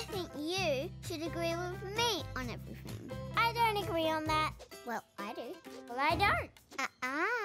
think you should agree with me on everything. I don't agree on that. Well, I do. Well, I don't.